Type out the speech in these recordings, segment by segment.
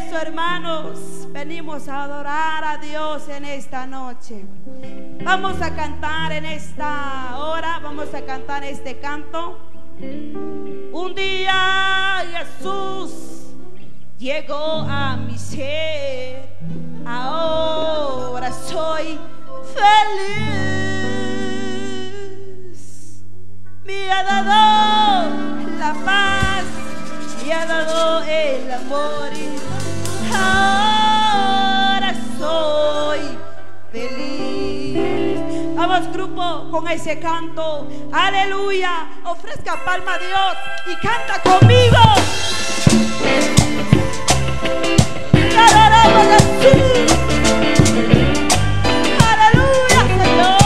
eso, hermanos, venimos a adorar a Dios en esta noche. Vamos a cantar en esta hora, vamos a cantar este canto. Un día Jesús llegó a mi ser, ahora soy feliz. Me ha dado la paz, me ha dado el amor, ahora soy feliz. Vamos, grupo, con ese canto. Aleluya. Ofrezca palma a Dios y canta conmigo. Te adoramos, Jesús. Aleluya, Señor.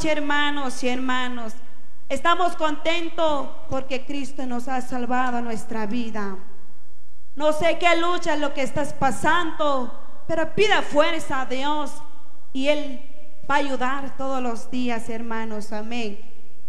noche, hermanos y hermanas, estamos contentos porque Cristo nos ha salvado nuestra vida. No sé qué lucha es lo que estás pasando, pero pida fuerza a Dios y Él va a ayudar todos los días, hermanos. Amén.